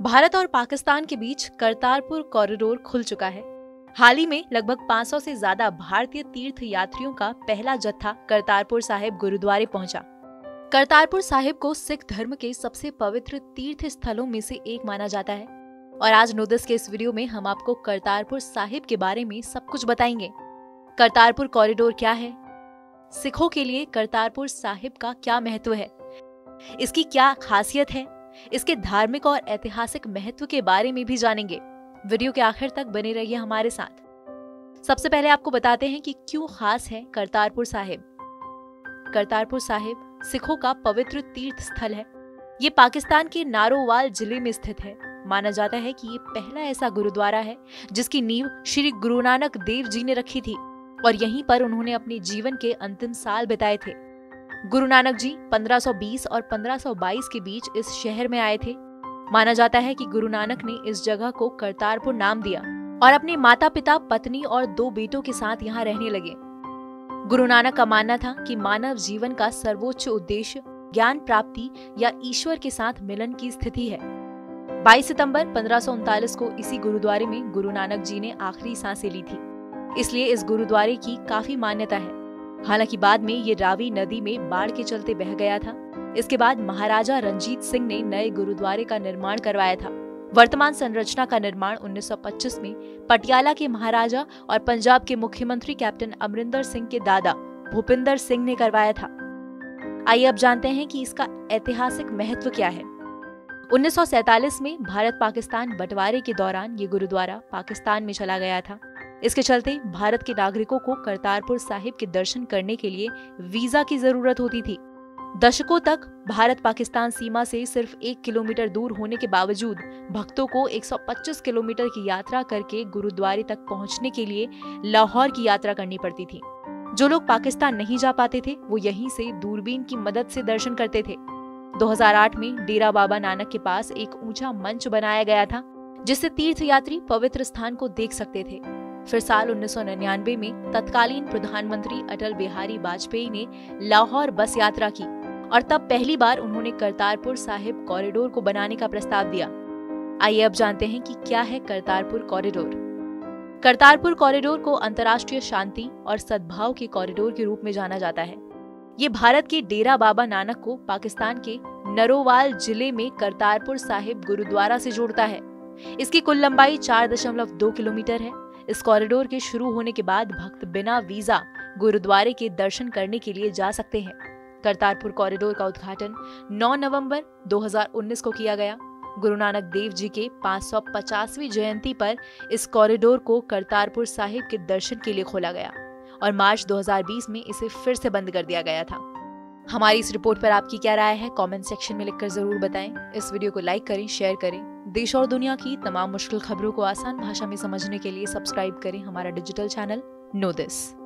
भारत और पाकिस्तान के बीच करतारपुर कॉरिडोर खुल चुका है। हाल ही में लगभग 500 से ज्यादा भारतीय तीर्थ यात्रियों का पहला जत्था करतारपुर साहिब गुरुद्वारे पहुंचा। करतारपुर साहिब को सिख धर्म के सबसे पवित्र तीर्थ स्थलों में से एक माना जाता है और आज नोदिस के इस वीडियो में हम आपको करतारपुर साहिब के बारे में सब कुछ बताएंगे। करतारपुर कॉरिडोर क्या है, सिखों के लिए करतारपुर साहिब का क्या महत्व है, इसकी क्या खासियत है, इसके धार्मिक और ऐतिहासिक महत्व के बारे में भी जानेंगे। वीडियो के आखिर तक बने रहिए हमारे साथ। सबसे पहले आपको बताते हैं कि क्यों खास है करतारपुर साहिब। करतारपुर साहिब सिखों का पवित्र तीर्थ स्थल है। ये पाकिस्तान के नारोवाल जिले में स्थित है। माना जाता है कि ये पहला ऐसा गुरुद्वारा है जिसकी नींव श्री गुरु नानक देव जी ने रखी थी और यहीं पर उन्होंने अपने जीवन के अंतिम साल बिताए थे। गुरु नानक जी 1520 और 1522 के बीच इस शहर में आए थे। माना जाता है कि गुरु नानक ने इस जगह को करतारपुर नाम दिया और अपने माता पिता, पत्नी और 2 बेटों के साथ यहाँ रहने लगे। गुरु नानक का मानना था कि मानव जीवन का सर्वोच्च उद्देश्य ज्ञान प्राप्ति या ईश्वर के साथ मिलन की स्थिति है। 22 सितंबर 1539 को इसी गुरुद्वारे में गुरु नानक जी ने आखिरी सांसें ली थी, इसलिए इस गुरुद्वारे की काफी मान्यता है। हालांकि बाद में ये रावी नदी में बाढ़ के चलते बह गया था। इसके बाद महाराजा रंजीत सिंह ने नए गुरुद्वारे का निर्माण करवाया था। वर्तमान संरचना का निर्माण 1925 में पटियाला के महाराजा और पंजाब के मुख्यमंत्री कैप्टन अमरिंदर सिंह के दादा भूपिंदर सिंह ने करवाया था। आइए अब जानते हैं कि इसका ऐतिहासिक महत्व क्या है। 1947 में भारत पाकिस्तान बंटवारे के दौरान ये गुरुद्वारा पाकिस्तान में चला गया था। इसके चलते भारत के नागरिकों को करतारपुर साहिब के दर्शन करने के लिए वीजा की जरूरत होती थी। दशकों तक भारत पाकिस्तान सीमा से सिर्फ 1 किलोमीटर दूर होने के बावजूद भक्तों को 125 किलोमीटर की यात्रा करके गुरुद्वारे तक पहुंचने के लिए लाहौर की यात्रा करनी पड़ती थी। जो लोग पाकिस्तान नहीं जा पाते थे वो यहीं से दूरबीन की मदद से दर्शन करते थे। 2008 में डेरा बाबा नानक के पास एक ऊंचा मंच बनाया गया था जिससे तीर्थयात्री पवित्र स्थान को देख सकते थे। फिर साल 1999 में तत्कालीन प्रधानमंत्री अटल बिहारी वाजपेयी ने लाहौर बस यात्रा की और तब पहली बार उन्होंने करतारपुर साहिब कॉरिडोर को बनाने का प्रस्ताव दिया। आइए अब जानते हैं कि क्या है करतारपुर कॉरिडोर। करतारपुर कॉरिडोर को अंतर्राष्ट्रीय शांति और सद्भाव के कॉरिडोर के रूप में जाना जाता है। ये भारत के डेरा बाबा नानक को पाकिस्तान के नरोवाल जिले में करतारपुर साहिब गुरुद्वारा से जोड़ता है। इसकी कुल लंबाई 4.2 किलोमीटर है। इस कॉरिडोर के शुरू होने के बाद भक्त बिना वीजा गुरुद्वारे के दर्शन करने के लिए जा सकते हैं। करतारपुर कॉरिडोर का उद्घाटन 9 नवंबर 2019 को किया गया। गुरु नानक देव जी के 550वीं जयंती पर इस कॉरिडोर को करतारपुर साहिब के दर्शन के लिए खोला गया और मार्च 2020 में इसे फिर से बंद कर दिया गया था। हमारी इस रिपोर्ट पर आपकी क्या राय है, कमेंट सेक्शन में लिखकर जरूर बताएं। इस वीडियो को लाइक करें, शेयर करें। देश और दुनिया की तमाम मुश्किल खबरों को आसान भाषा में समझने के लिए सब्सक्राइब करें हमारा डिजिटल चैनल नोदिस।